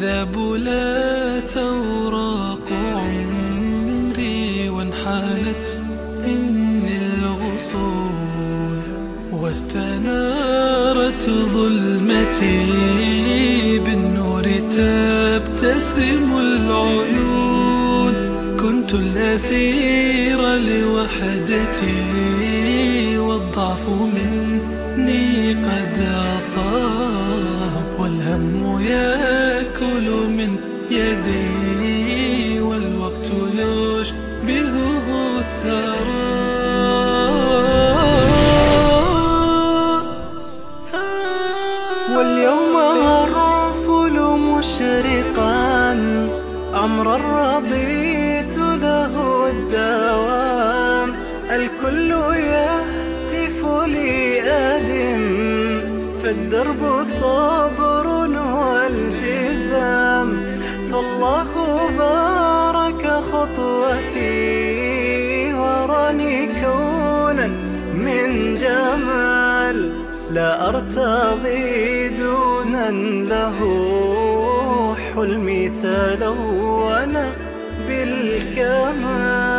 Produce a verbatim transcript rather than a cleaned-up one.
إذا بلات أوراق عمري وانحالت مني الغصون واستنارت ظلمتي بالنور تبتسم العيون، كنت الأسير لوحدتي والضعف مني قد أصاب، والهم يأكل من يدي والوقت يشبهه السراب. واليوم أرفل مشرقا أمرا رضيت له الدوام، الكل يهتف لي أدم فالدرب صبر والتزام، فالله بارك خطوتي وراني كونا من جمال، لا أرتضي دونا له حلمي تلون بالكمال.